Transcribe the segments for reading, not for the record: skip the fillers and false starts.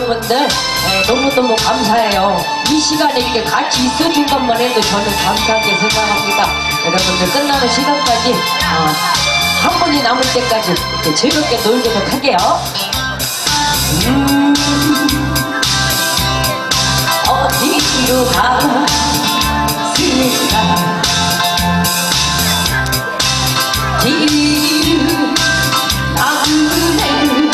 여러분들 너무너무 감사해요. 이 시간에 이렇게 같이 있어준 것만 해도 저는 감사하게 생각합니다. 여러분들 끝나는 시간까지 한 분이 남을 때까지 이렇게 즐겁게 놀도록 할게요. 어디로 갔을까 길을 나그네를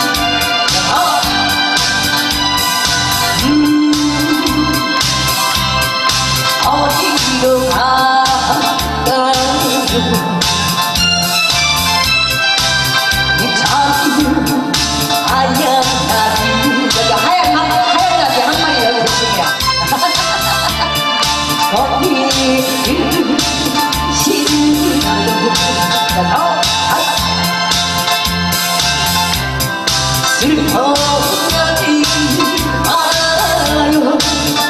어디로 갈까요? 참 하얀 나비 여기 하얀 나비 한 마리 여기 있습니다. 거기를 신나요 슬퍼하지 말아요.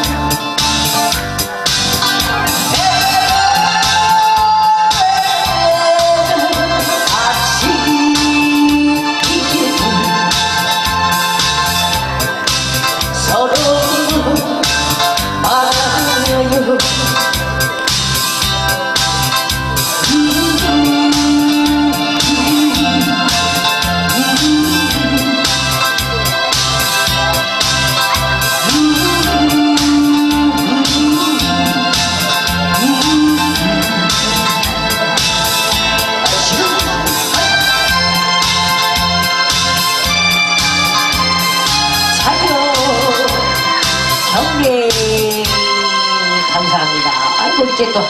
감사합니다. 아이고 이렇게 또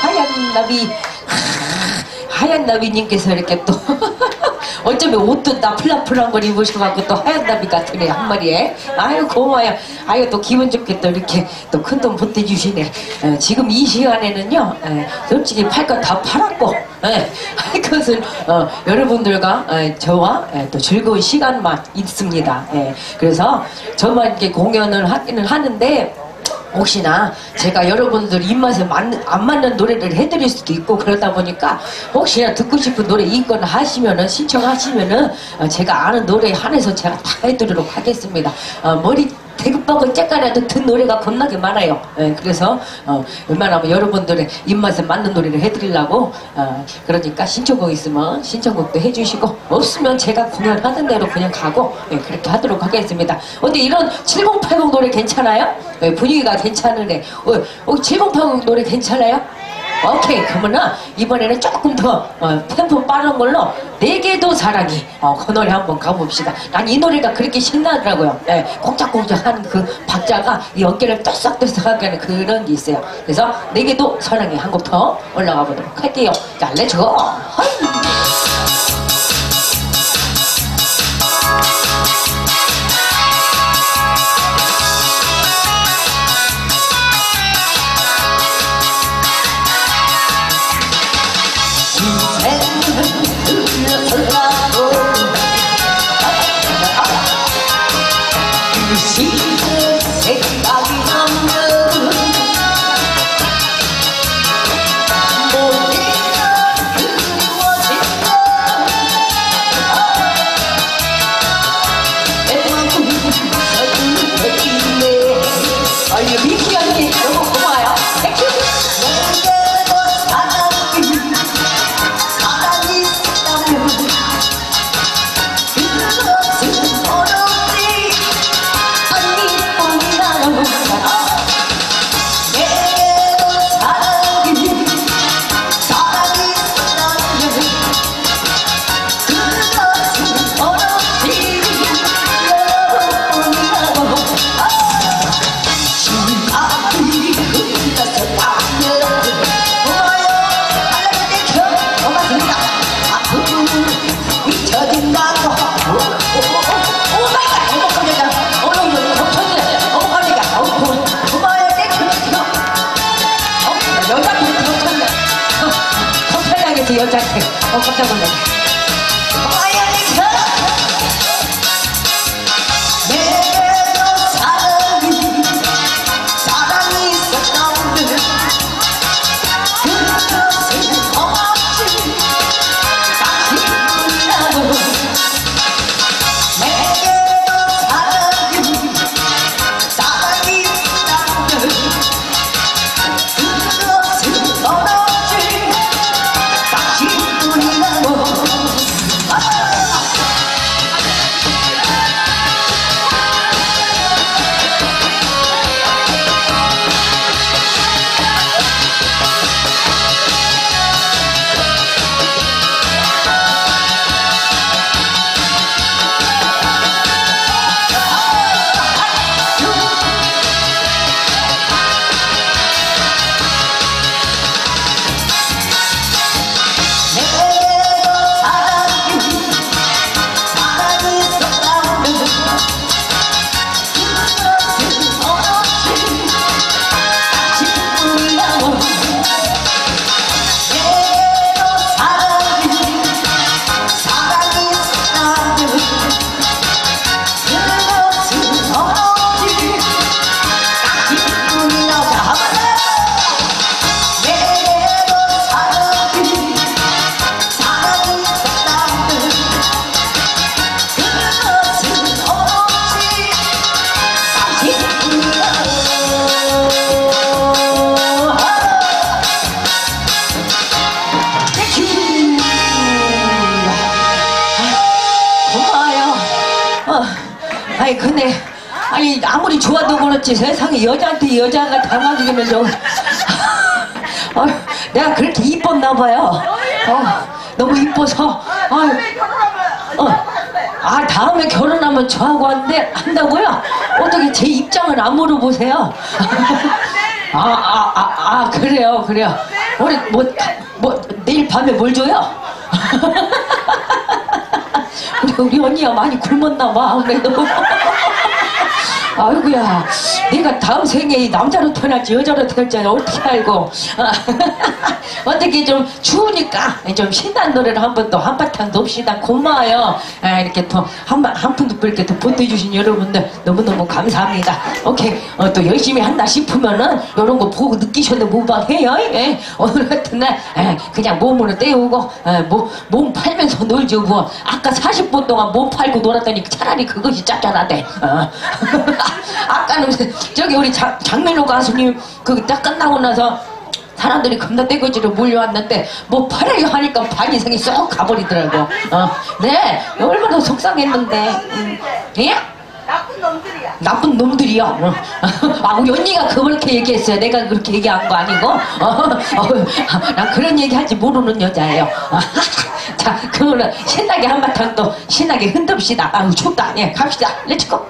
하얀 나비님께서 이렇게 또 어쩌면 옷도 나풀나풀한 걸 입으셔갖고 또 하얀 나비 같으네 한 마리에. 아유 고마워요. 아유 또 기분 좋게 또 이렇게 또 큰 돈 보태주시네. 지금 이 시간에는요 솔직히 팔 것 다 팔았고 그것을 여러분들과 저와 또 즐거운 시간만 있습니다. 그래서 저만 이렇게 공연을 하기는 하는데 혹시나 제가 여러분들 입맛에 안 맞는 노래를 해드릴 수도 있고 그러다 보니까 혹시나 듣고 싶은 노래 있거나 하시면은 신청하시면은 제가 아는 노래에 한해서 제가 다 해드리도록 하겠습니다. 머리 대급박은 째까라도 듣는 노래가 겁나게 많아요. 그래서 웬만하면 여러분들의 입맛에 맞는 노래를 해드리려고 그러니까 신청곡 있으면 신청곡도 해주시고 없으면 제가 공연하던 대로 그냥 가고 그렇게 하도록 하겠습니다. 근데 이런 7080 노래 괜찮아요? 분위기가 괜찮은데 7080 노래 괜찮아요? 오케이. 그러면은 이번에는 조금 더 템포 빠른 걸로 내게도 사랑이 그 노래 한번 가봅시다. 난 이 노래가 그렇게 신나더라고요. 콩짝콩짝 하는 그 박자가 이 어깨를 떠싹떠싹하게 하는 그런 게 있어요. 그래서 내게도 사랑이 한 곡 더 올라가 보도록 할게요. 자, 렛츠고! 생각이 나면 모래가 그리워진다. 서둘러있네. 아유 미키 언니 너무 고마워요. 여자한테 깜짝 놀랐네. 아니 근데 아니 아무리 좋아도 그렇지 세상에 여자한테 여자가 당하기면 좀 내가 그렇게 이뻤나 봐요. 너무 이뻐서 다음에 결혼하면 저하고 한다고요? 어떻게 제 입장을 안 물어보세요? 그래요. 우리 내일 밤에 뭘 줘요? 우리 언니가 많이 굶었나 봐. 아무래도. 아이고야, 내가 다음 생에 남자로 태어날지 여자로 태어날지 어떻게 알고. 어떻게 좀 추우니까 좀 신나는 노래를 한번 또 한바탕 놉시다. 고마워요. 이렇게 또 한 푼도 이렇게 또 보태주신 여러분들 너무너무 감사합니다. 오케이. 또 열심히 한다 싶으면은 이런 거 보고 느끼셔도 무방해요. 오늘 같은 날 그냥 몸으로 때우고 몸 팔면서 놀죠. 뭐 아까 40분 동안 몸 팔고 놀았더니 차라리 그것이 짭짤하대. 아까는 저기 우리 장민호 가수님 그 딱 끝나고 나서 사람들이 겁나 떼거지로 몰려왔는데 뭐 팔아요 하니까 반 이상이 쏙 가버리더라고. 네, 얼마나 속상했는데. 예? 나쁜 놈들이요. 우리 언니가 그렇게 얘기했어요. 내가 그렇게 얘기한 거 아니고. 난 그런 얘기 할지 모르는 여자예요. 자, 그거는 신나게 한바탕 또 신나게 흔듭시다. 춥다. 예, 갑시다. 렛츠고.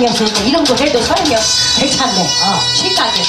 소용이 없으니까 이런 거 해도 소용이 괜찮네. 신나게.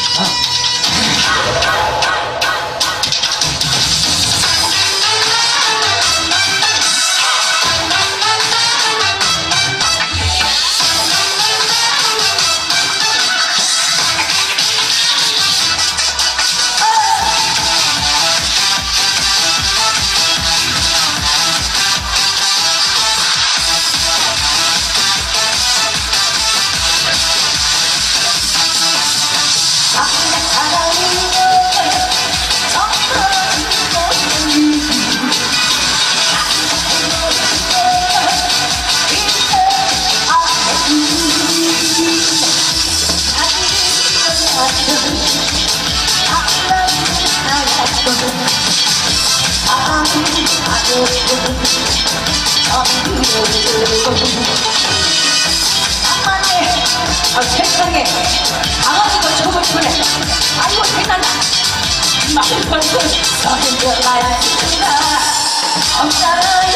세상에 강아지도 저거 그래. 아이고 대단하다. 말을 걸고 서둘러가야 한다. 없잖아요.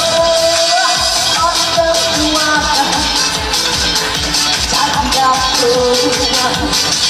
어떤 좋아 자기가 좋아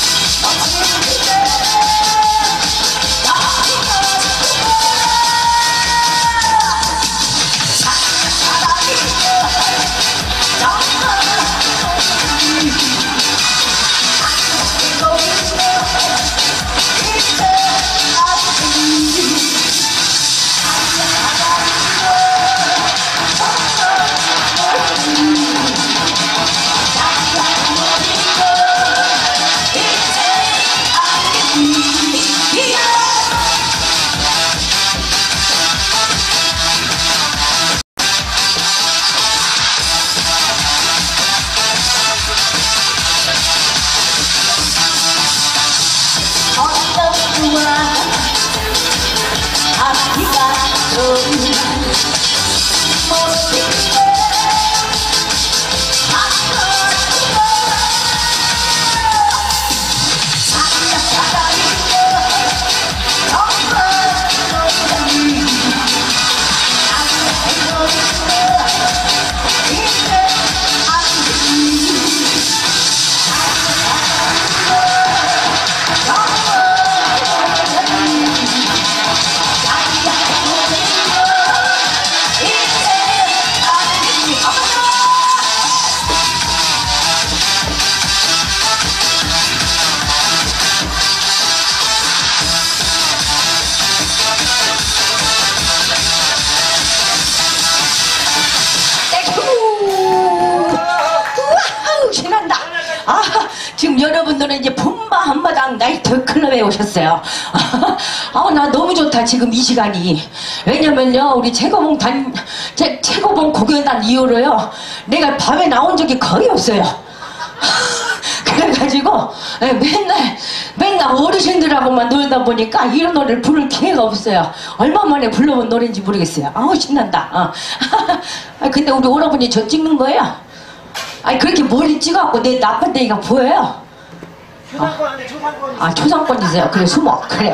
지금 여러분들은 이제 분바 한마당 나이트 클럽에 오셨어요. 나 너무 좋다 지금 이 시간이. 왜냐면요 우리 최고봉 공연단 이후로요 내가 밤에 나온 적이 거의 없어요. 그래가지고 맨날 어르신들하고만 놀다 보니까 이런 노래를 부를 기회가 없어요. 얼마 만에 불러본 노래인지 모르겠어요. 신난다. 근데 우리 오라버니 저 찍는 거예요? 그렇게 멀리 찍어갖고 내 나팔대기가 보여요? 초상권 안에 초상권. 초상권이세요? 그래 숨어. 그래.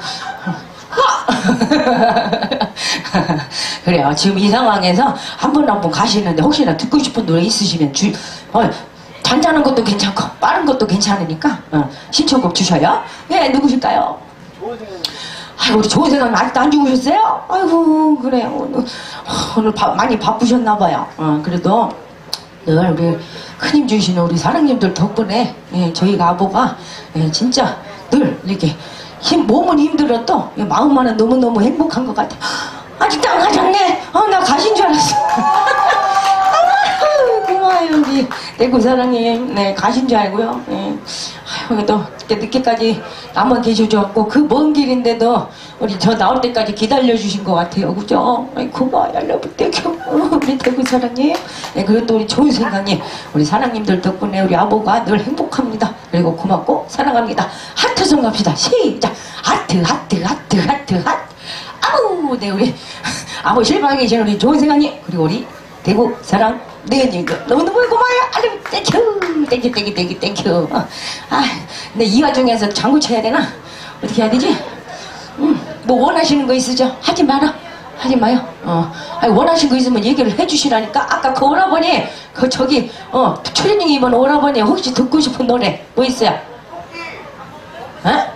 그래요. 지금 이 상황에서 한 분 한 분 가시는데 혹시나 듣고 싶은 노래 있으시면 잔잔한 것도 괜찮고 빠른 것도 괜찮으니까 신청곡 주셔요. 예, 누구실까요? 우리 좋은 세상 아직도 안 죽으셨어요? 아이고 그래요. 오늘 많이 바쁘셨나봐요. 그래도 늘 우리 큰힘 주시는 우리 사랑님들 덕분에 저희가 아보가 진짜 늘 이렇게 몸은 힘들어도 마음만은 너무너무 행복한 것 같아. 아직도 안 가셨네. 나 가신 줄 알았어. 고마워요 우리 대구 사랑님. 가신 줄 알고요. 그래도 늦게까지 남아 계셔줬고 그 먼 길인데도 우리 저 나올 때까지 기다려주신 것 같아요. 그죠? 고마워요 여러분. 우리 대구 사랑님. 그리고 또 우리 좋은 생각님 우리 사랑님들 덕분에 우리 아보가 늘 행복합니다. 그리고 고맙고 사랑합니다. 하트송 갑시다. 시작. 하트. 아우 네 우리 아보 실방에 계신 우리 좋은 생각님 그리고 우리 대구 사랑 네님들 너무너무 고마워요. 땡큐. 근데 이 와중에서 장구 쳐야 되나? 어떻게 해야 되지? 뭐 원하시는 거 있으죠? 하지 마요. 원하시는 거 있으면 얘기를 해주시라니까. 아까 그 오라버니 그 저기 트레이닝 입은 오라버니 혹시 듣고 싶은 노래 뭐 있어요? 어?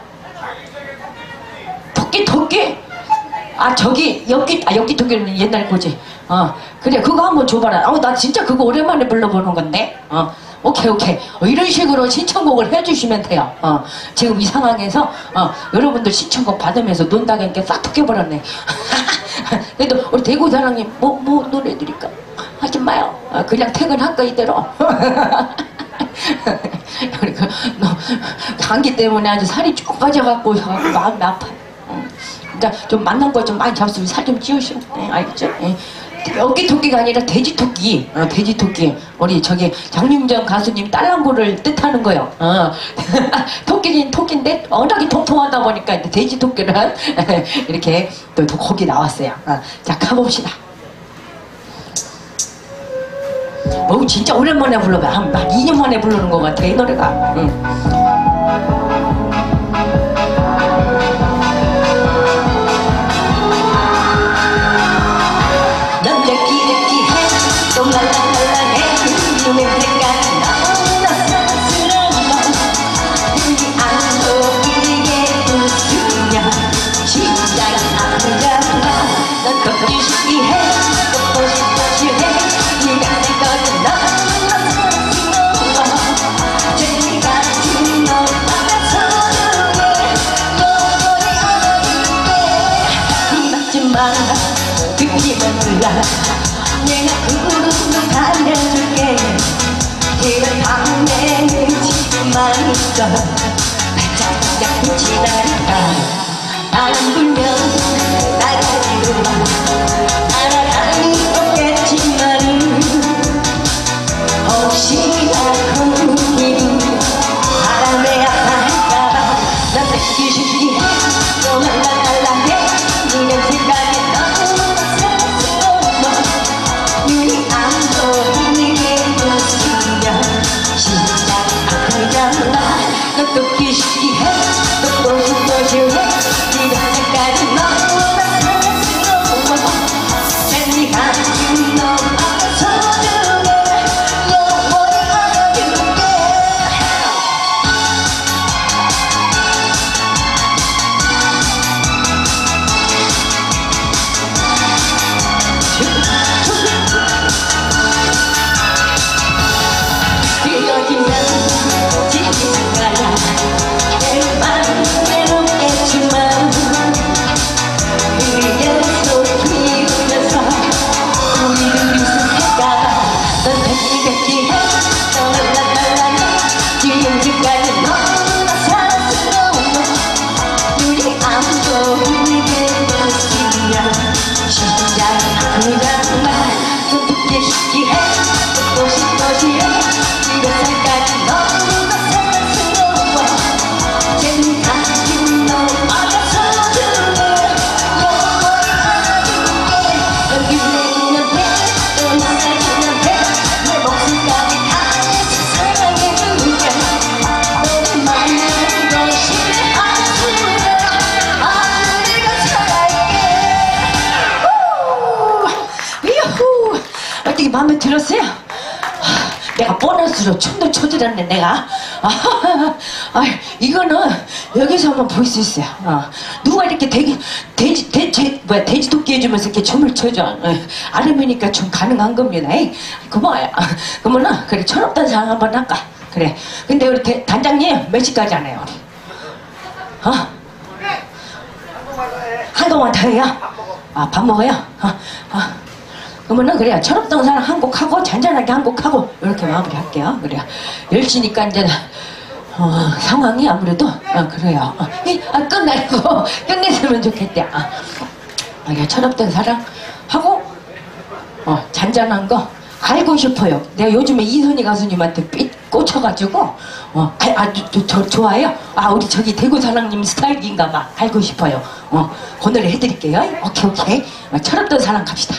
토끼? 아 저기 엽기 토끼는 옛날 거지. 그래 그거 한번 줘봐라. 나 진짜 그거 오랜만에 불러보는 건데. 오케이. 이런 식으로 신청곡을 해주시면 돼요. 지금 이 상황에서 여러분들 신청곡 받으면서 논다니까 싹 톡해버렸네. 그래도 우리 대구 사장님 뭐 노래 드릴까? 하지 마요. 그냥 퇴근할까 이대로. 그러니까 감기 때문에 아주 살이 쭉 빠져갖고 마음이 아파. 그러니까 좀 만난 거 좀 많이 잡수면 살 좀 찌우시면 알겠죠? 어깨토끼가 아니라 돼지토끼. 돼지토끼. 우리 저기 장윤정 가수님 딸랑구를 뜻하는 거요. 토끼는 토끼인데 워낙에 통통하다 보니까 이제 돼지토끼는 이렇게 또 거기 나왔어요. 자 가봅시다. 진짜 오랜만에 불러봐. 한 2년 만에 부르는 것 같아 이 노래가. 넌 랩기해 또 랄랄랄라해 눈에 색깔이 너무나 사랑스러워 우리 안고 이게 웃으면 심장이 아프잖아 넌 꺾이시해 꺾고 싶어지해 네가 내 것은 너무나 사랑스러워 제가 준 너 안아서 주게 영원히 안아줄게 맞지만 듣기만 몰라 내가 구름도 달려줄게 이런 밤에 지금만 있어 반짝반짝 빛이 나니까 바람 불면 나가지로 날아갈 리 없겠지만 혹시나 공기는 바람에 아파할까봐 난 뺏기 싶기해 또 랄랄랄라해 네 냄새까지 너무나 사랑스러워 눈이 안 보이게 웃으면 심장이 아프잖아 너 또 싶기해 또 싶어지해 네 냄새까지 너무나 사랑스러워 내가 지금 너 안아서줄게 영원히 안아줄게 길어지면 지나가야 내맘 외롭겠지만 위에서 피우면서 우리 둘이 스쳐가 넌 뺏기해 너 랄랄랄라 지금까지 너무나 사랑스러워 눈이 안 보이게 웃으면 심장이 아프잖아 넌 듣기 쉽기해 듣고 싶어지해 네가 살까지 너무나 사랑스러워 제가 지금 너 안아서줄게 영원히 안아줄게 여기 내 눈앞에 또 있어 눈앞에 내 목숨까지 다해서 사랑해줄게 너를 만나는 것이 한순간 하늘이가 살아있게 이후 어떻게 마음에 들었어요? 내가 보너스로 춤도 춰드렸네 내가. 이거는 여기서 한번 볼 수 있어요. 누가 이렇게 돼지토끼 해주면서 이렇게 춤을 춰줘. 아름이니까 좀 가능한 겁니다. 고마워요. 그러면은 그래 철없던 상황 한번 할까. 그래. 근데 우리 단장님 몇 시까지 하나요 우리? 한동안 더 해요? 밥 먹어요? 그러면은 그래요. 철없던 사람 한 곡 하고 잔잔하게 한 곡 하고 이렇게 마무리할게요. 그래요. 10시니까 이제 상황이 아무래도 그래요. 끝나고 끝냈으면 좋겠대. 철없던 사람 하고 잔잔한 거 알고 싶어요. 내가 요즘에 이선희 가수님한테 삐 꽂혀가지고 아주 좋아요. 우리 저기 대구 사장님 스타일인가 봐. 알고 싶어요. 그 노래 해드릴게요. 오케이. 철없던 사람 갑시다.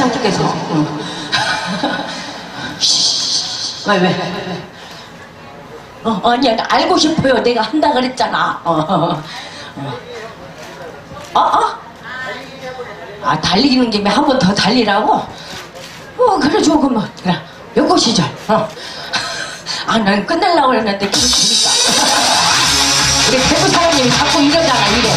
불쌍 죽겠어. 왜? 아니야, 알고 싶어요. 내가 한다 그랬잖아. 달리는 김에 한 번 더 달리라고? 그래, 조금만. 그래, 요거 시절. 난 끝내려고 그랬는데, 그러니까. 우리 대구 사장님이 자꾸 이러잖아, 이래.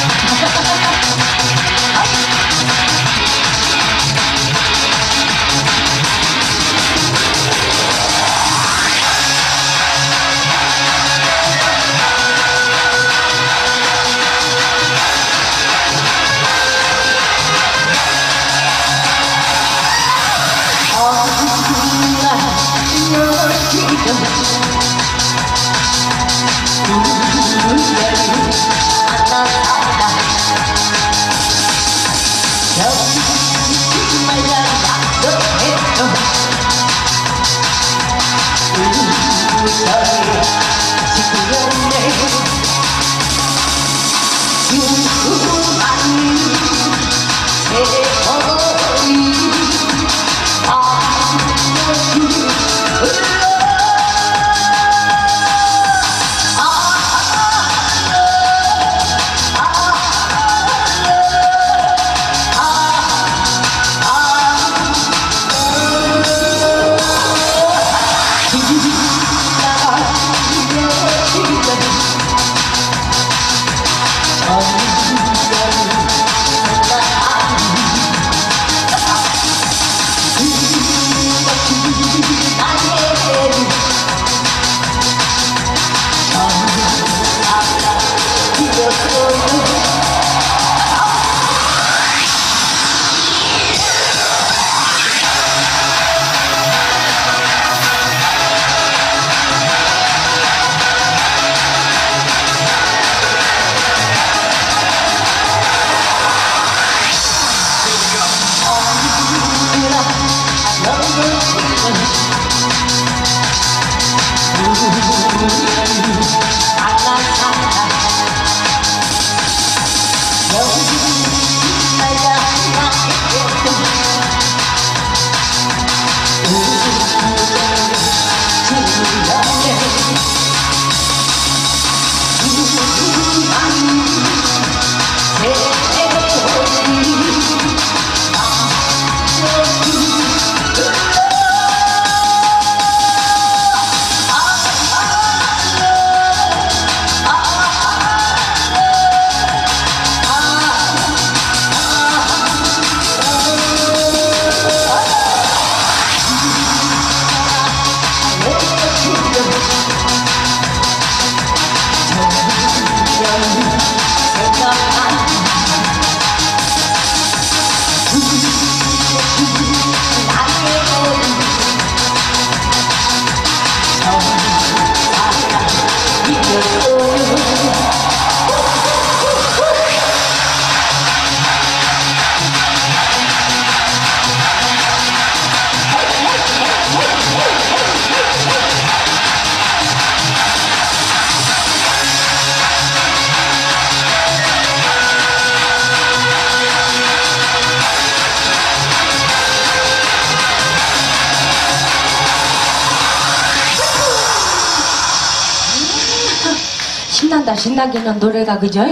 신나기는 노래가 그죠?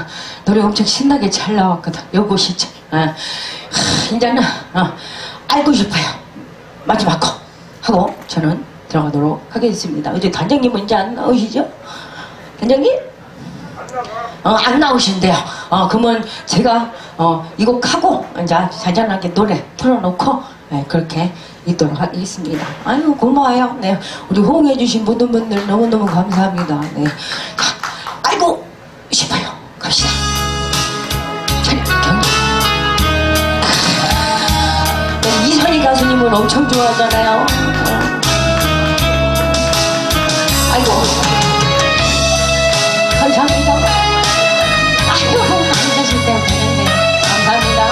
노래 엄청 신나게 잘 나왔거든. 요것이죠. 이제는 알고 싶어요. 마지막 거 하고 저는 들어가도록 하겠습니다. 어제 단장님은 이제 안 나오시죠? 단장님? 안 나오신대요. 그러면 제가 이 곡 하고 이제 잔잔하게 노래 틀어놓고 그렇게 있도록 하겠습니다. 아유, 고마워요. 네, 우리 호응해주신 모든 분들 너무너무 감사합니다. 네. 알고 싶어요. 갑시다. 경기. 이선희 가수님을 엄청 좋아하잖아요. 아이고, 감사합니다. 아이고, 앉으실 때 되는데 감사합니다.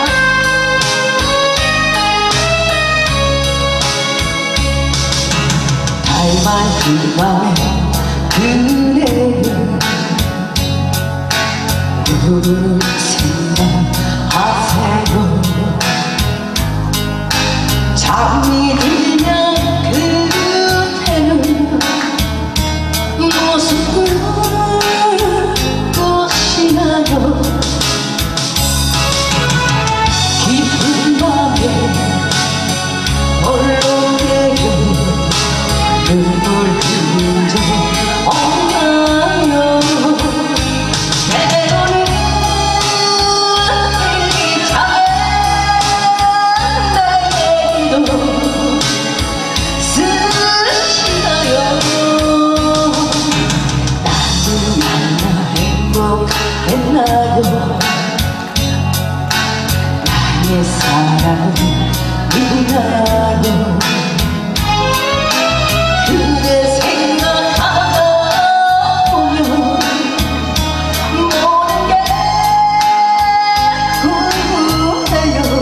닮았기와 그대는 누구를 생각하세요. 밤이 들면 그대는 무슨 것이나요 깊은 밤에 홀로 내려 눈물 흘린 적 없나요 때로는 이 작은 나에게도 쓰시나요 나는 만나 행복했나요 나의 사랑은 있나요 그대 생각하다 보면 모든 게 궁금해요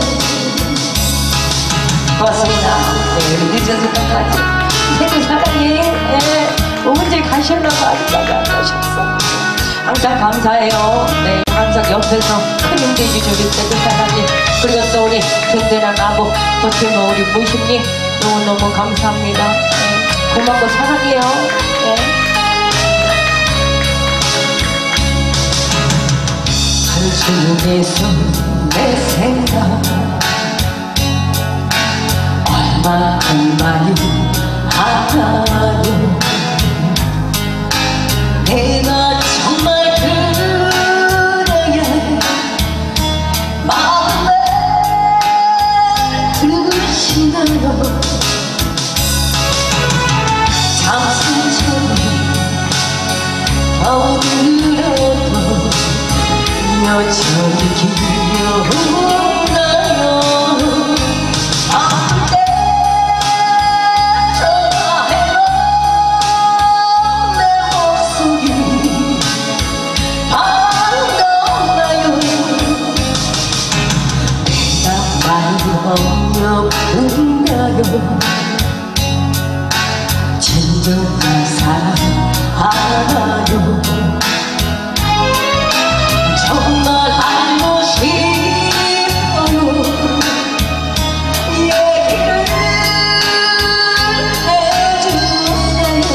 고맙습니다. 네, 늦어서 끝까지 새해 사랑해 언제 가시려고 아직까지 안 가셨어 항상 감사해요. 네, 항상 옆에서 큰 힘들이 주실 때그 사랑이 그리고 또 우리 든든한 아버 버티는 우리 모십님 너무너무 감사합니다. 네, 고맙고 사랑해요. 네. 한숨에서 내 생각 얼마큼 많이 하나요 내가 정말 그대의 마음에 드시나요 잠시처럼 어디라도 여전히 기억나요 아플 때 전화해요 내 목소리 반갑나요 내가 말이 없는가요 진정한 사랑 알아요 정말 알고 싶어요 얘기를 해주세요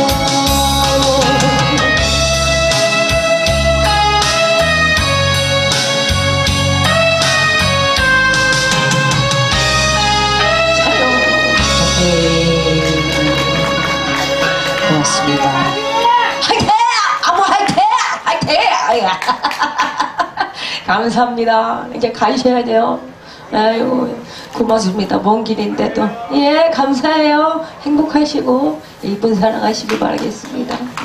고맙습니다. 화이팅! 아무 화이팅! 화이팅! 감사합니다. 이제 가셔야 돼요. 아이고 고맙습니다. 먼 길인데도 예 감사해요. 행복하시고 이쁜 사랑하시길 바라겠습니다.